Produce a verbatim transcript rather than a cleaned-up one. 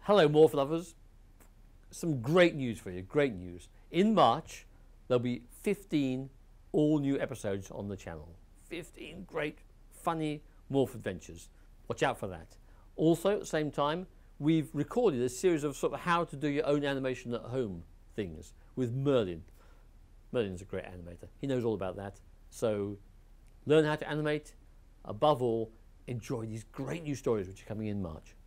Hello, Morph lovers. Some great news for you, great news. In March, there'll be fifteen all new episodes on the channel. fifteen great, funny Morph adventures. Watch out for that. Also, at the same time, we've recorded a series of sort of how to do your own animation at home things with Merlin. Merlin's a great animator. He knows all about that. So learn how to animate. Above all, enjoy these great new stories which are coming in March.